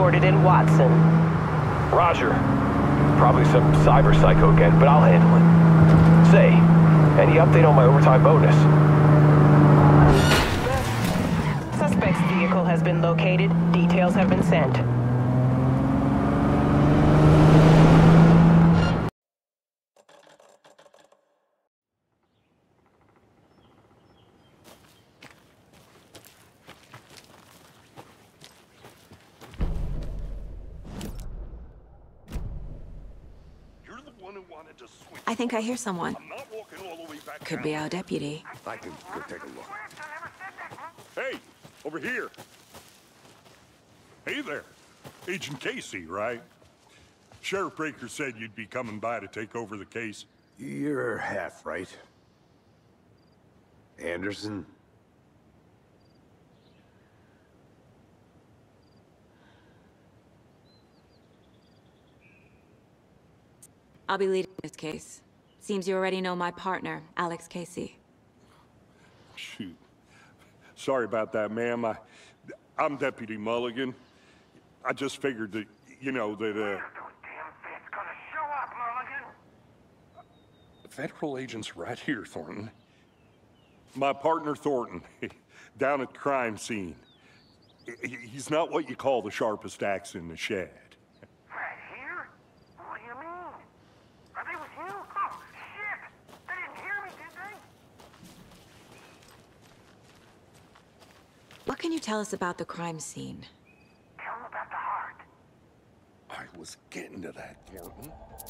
reported in Watson. Roger. Probably some cyber psycho again, but I'll handle it. Say, any update on my overtime bonus? Suspect's vehicle has been located. Details have been sent. I think I hear someone. Could be our deputy. I can go take a look. Hey, over here. Hey there. Agent Casey, right? Sheriff Breaker said you'd be coming by to take over the case. You're half right. Anderson? I'll be leading this case. Seems you already know my partner, Alex Casey. Shoot. Sorry about that, ma'am. I'm Deputy Mulligan. I just figured that, you know, that, The federal agent's right here, Thornton. My partner, Thornton, down at the crime scene. He's not what you call the sharpest axe in the shed. Right here? What do you mean? Are they with you? Oh, shit! They didn't hear me, did they? What can you tell us about the crime scene? Tell them about the heart. I was getting to that, Thornton.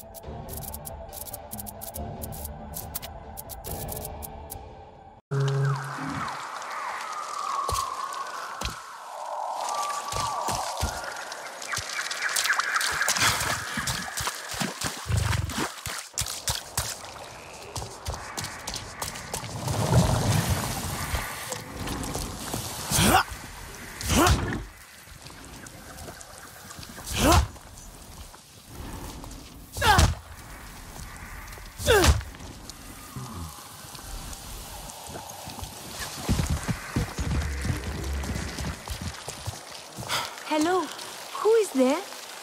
Hello? Who is there?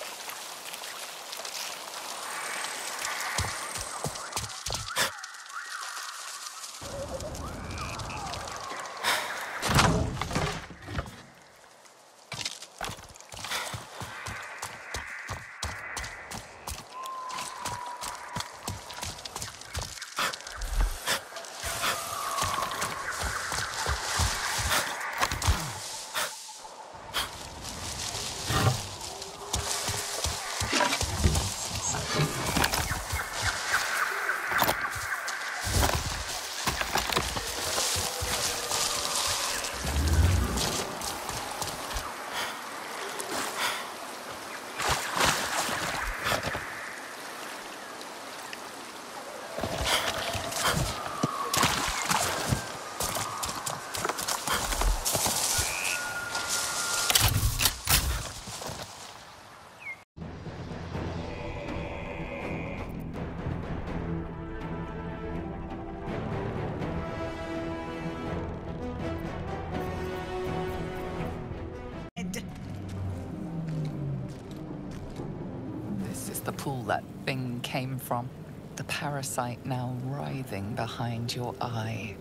The pool that thing came from. The parasite now writhing behind your eye.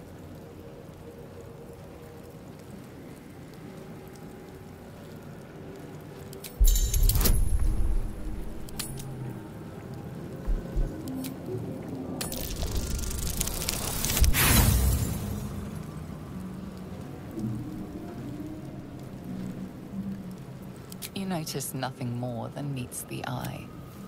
You notice nothing more than meets the eye.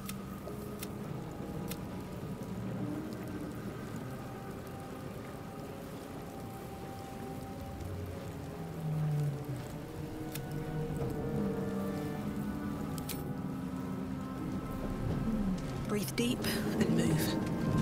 Breathe deep and move.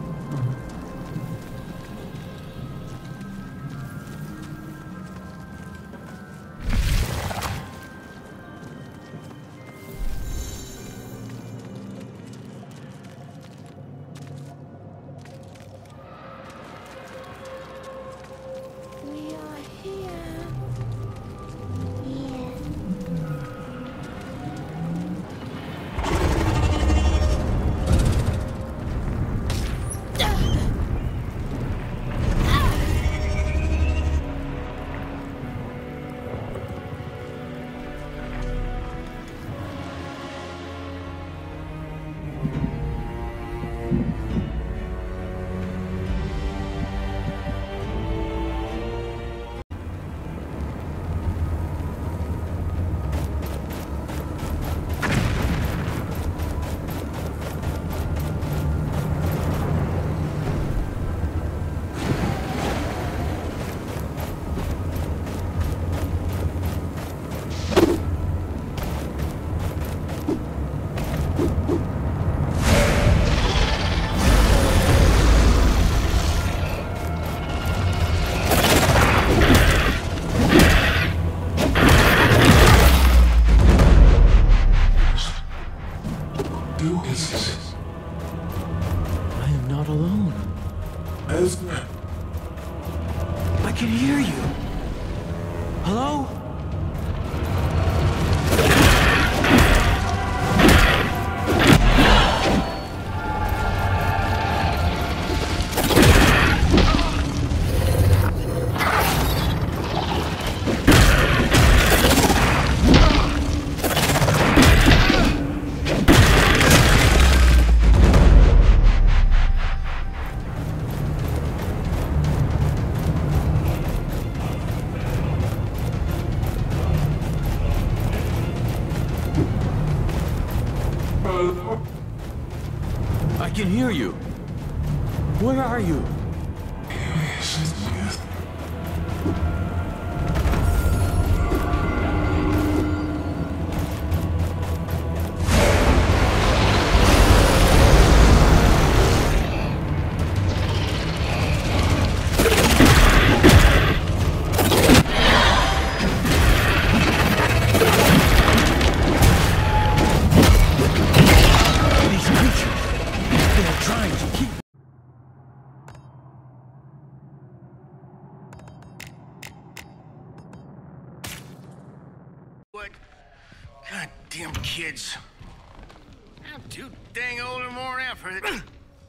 We are here. Here. not alone. Esme. I can hear you. Hello? I can hear you. Where are you? What? Goddamn kids. I'm too dang old and worn out for it.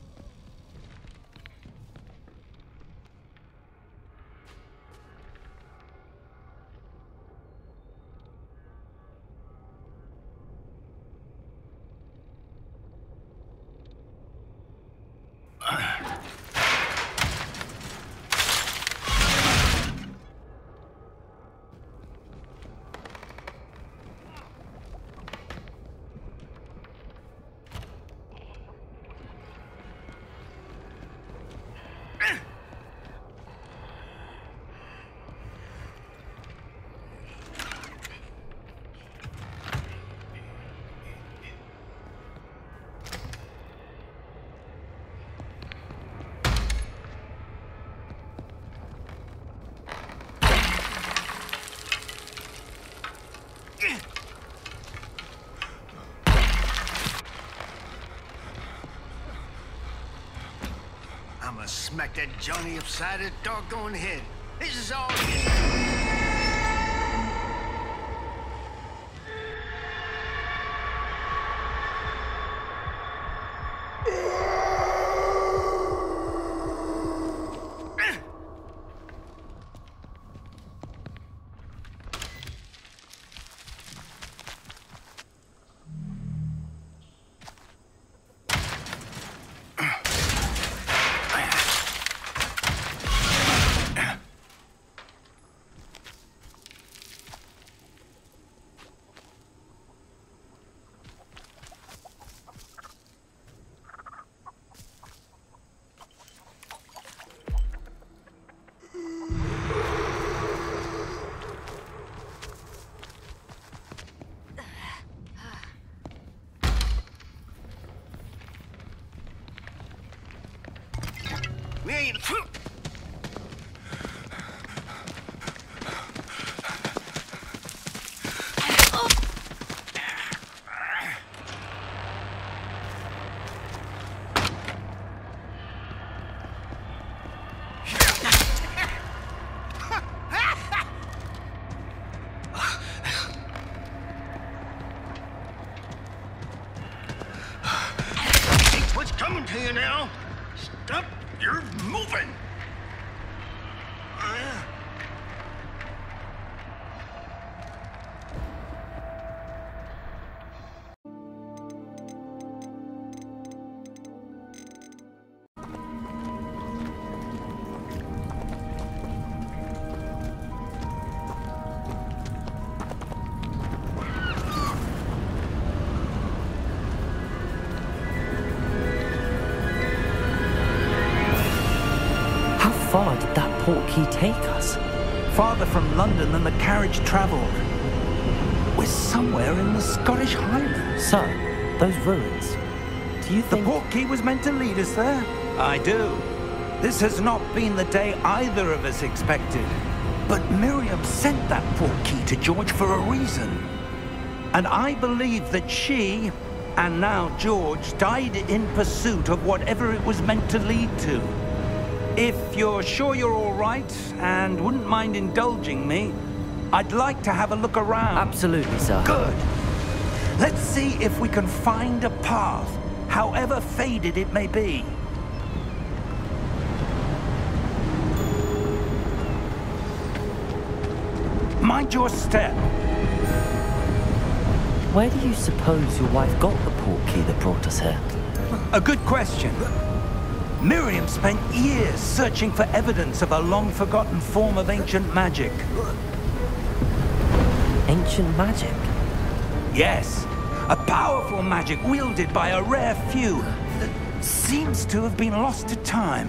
I'm gonna smack that Johnny upside his doggone head. This is all his. We ain't... What's coming to you now? Stop! You're moving! How far did that portkey take us? Farther from London than the carriage travelled. We're somewhere in the Scottish Highlands. So, those ruins. Do you think... The portkey was meant to lead us there? I do. This has not been the day either of us expected. But Miriam sent that portkey to George for a reason. And I believe that she And now George died in pursuit of whatever it was meant to lead to. If you're sure you're all right and wouldn't mind indulging me, I'd like to have a look around. Absolutely, sir. Good. Let's see if we can find a path, however faded it may be. Mind your step. Where do you suppose your wife got the portkey that brought us here? A good question. Miriam spent years searching for evidence of a long-forgotten form of ancient magic. Ancient magic? Yes. A powerful magic wielded by a rare few that seems to have been lost to time.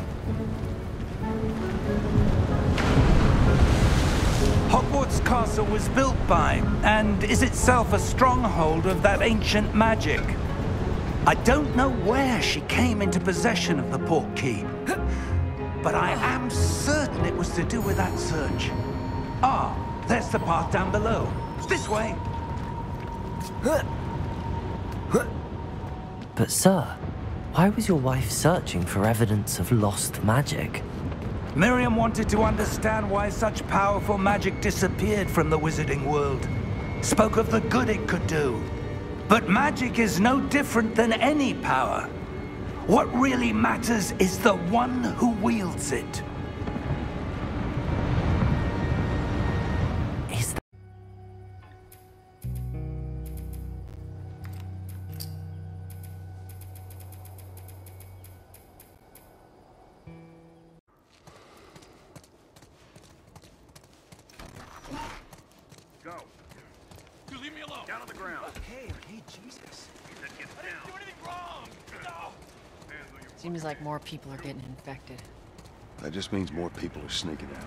Hogwarts Castle was built by, and is itself a stronghold of that ancient magic. I don't know where she came into possession of the portkey, but I am certain it was to do with that search. Ah, there's the path down below. This way. But sir, why was your wife searching for evidence of lost magic? Miriam wanted to understand why such powerful magic disappeared from the wizarding world. Spoke of the good it could do. But magic is no different than any power. What really matters is the one who wields it. Seems like more people are getting infected. That just means more people are sneaking out.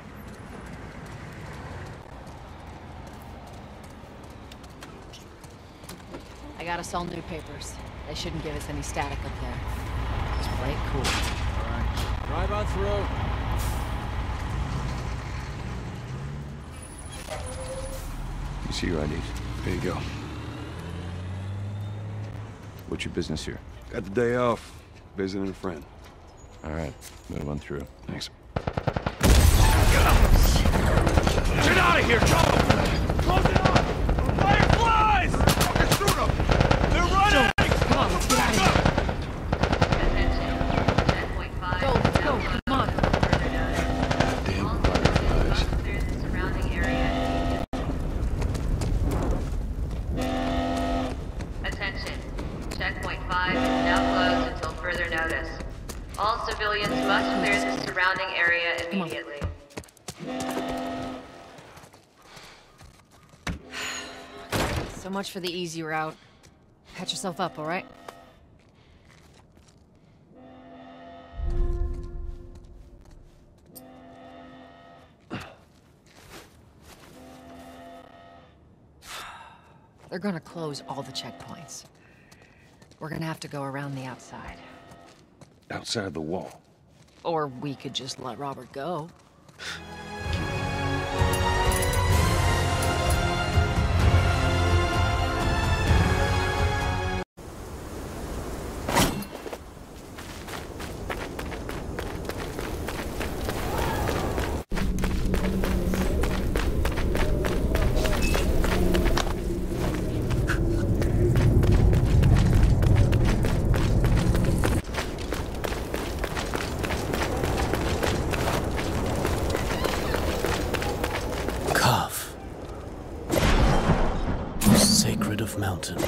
I got us all new papers. They shouldn't give us any static up there. Just play it cool. All right. Drive on through. You see your IDs. There you go. What's your business here? Got the day off. Visiting a friend. All right, move on through. Thanks. Get out of here, Joe! Close it up! Fireflies! Fucking shoot them! They're running! Come on, let's get out of here. Go, let's go, come on. Damn fireflies. Attention. Checkpoint 5 is now closed until further notice. All civilians must clear the surrounding area immediately. So much for the easy route. Patch yourself up, all right? They're gonna close all the checkpoints. We're gonna have to go around the outside. Outside the wall. Or we could just let Robert go. Mountain.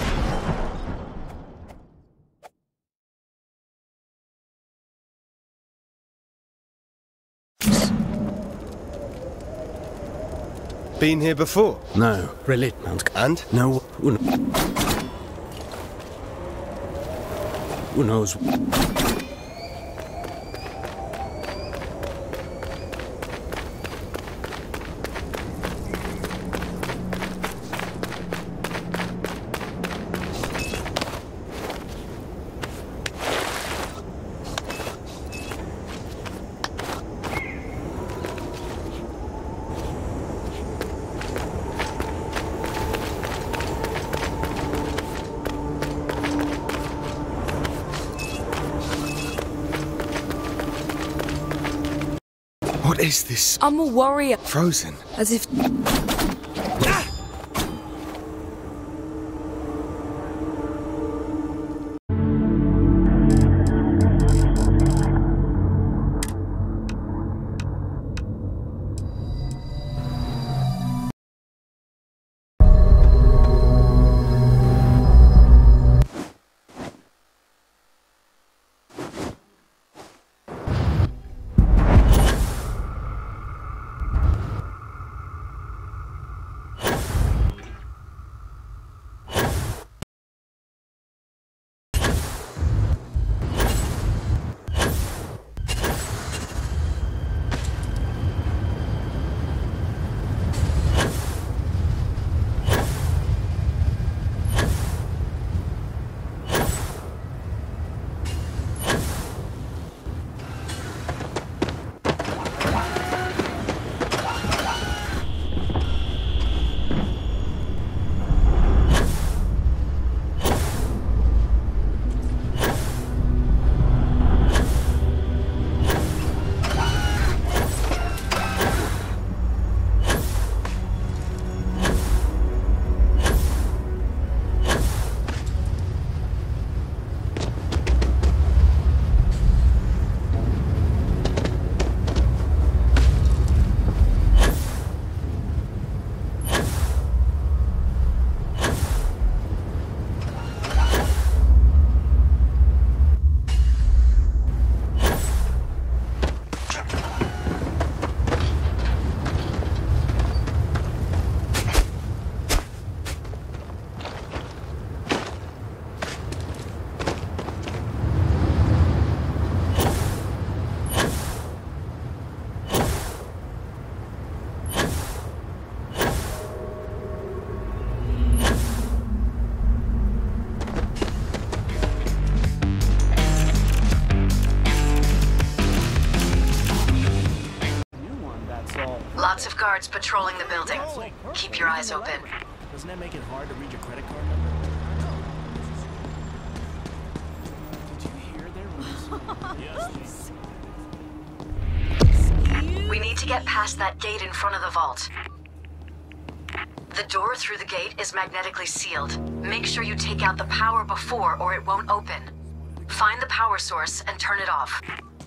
Been here before? No, really, Mount. And? No. Who knows? What is this? I'm a warrior. Frozen. As if... Lots of guards patrolling the building. Keep your eyes open. Doesn't that make it hard to read your credit card number? Did you hear their voice? Yes. We need to get past that gate in front of the vault. The door through the gate is magnetically sealed. Make sure you take out the power before or it won't open. Find the power source and turn it off.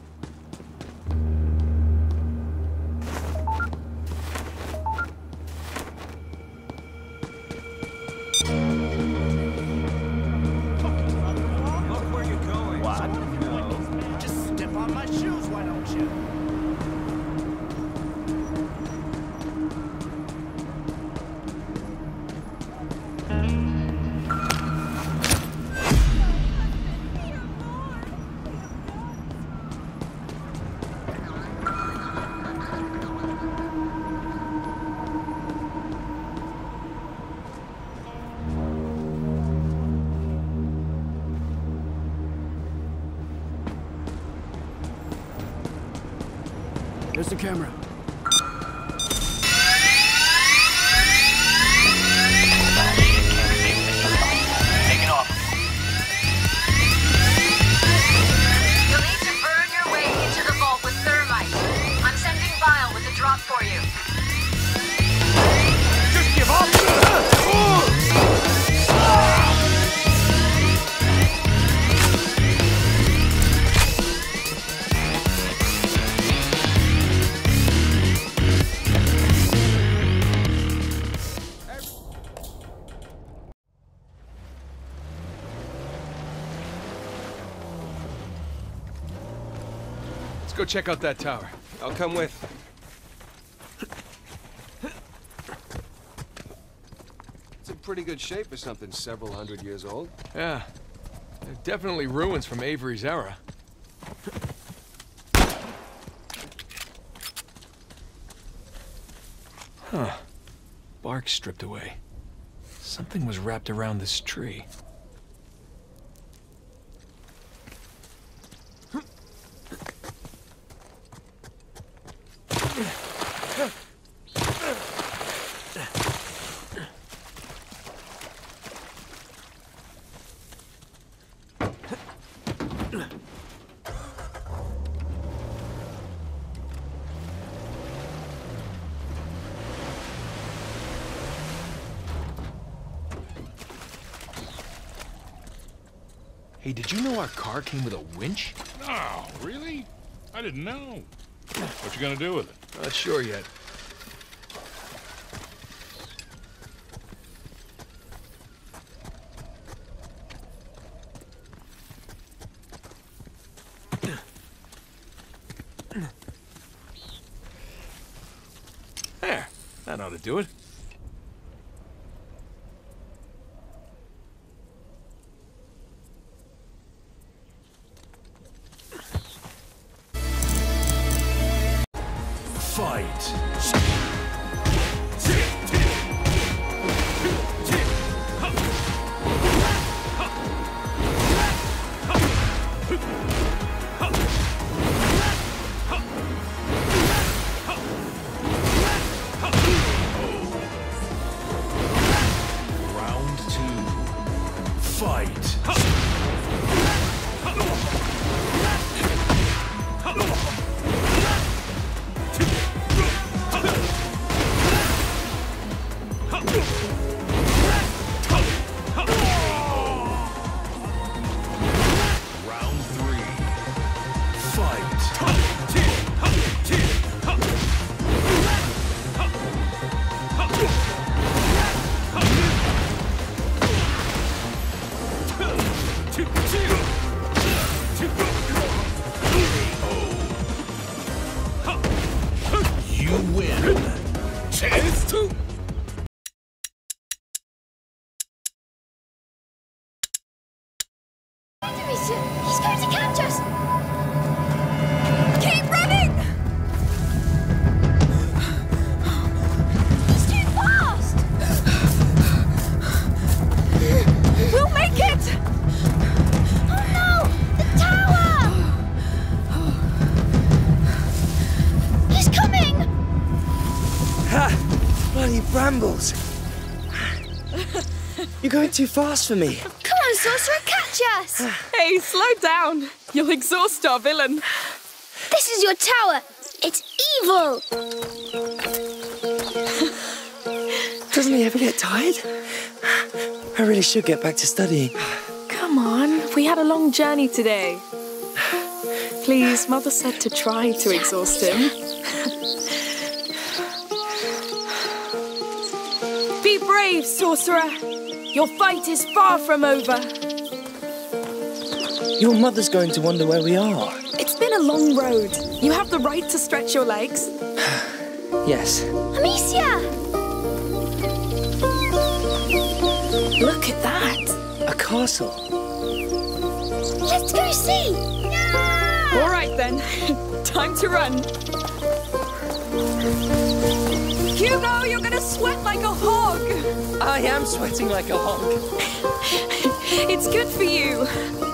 There's the camera. Taking off. You'll need to burn your way into the vault with thermite. I'm sending Vile with a drop for you. Just give up! Let's go check out that tower. I'll come with. It's in pretty good shape for something several hundred years old. Yeah. They're definitely ruins from Avery's era. Huh. Bark stripped away. Something was wrapped around this tree. Hey, did you know our car came with a winch? No, really? I didn't know. What you gonna do with it? Not sure yet. There, that ought to do it. Fight! Round 2. Fight! Round 3. You win. Chance to. He's going to catch us! Keep running! He's too fast! We'll make it! Oh no! The tower! He's coming! Ha! Bloody brambles! You're going too fast for me. Come on, Sorcerer, catch us! Hey, slow down. You'll exhaust our villain. This is your tower. It's evil. Doesn't he ever get tired? I really should get back to studying. Come on, we had a long journey today. Please, Mother said to try to exhaust him. Be brave, Sorcerer. Your fight is far from over. Your mother's going to wonder where we are. It's been a long road. You have the right to stretch your legs. Yes. Amicia! Look at that. A castle. Let's go see! All right then. Time to run. Hugo, you're gonna sweat like a hog. I am sweating like a hog. It's good for you.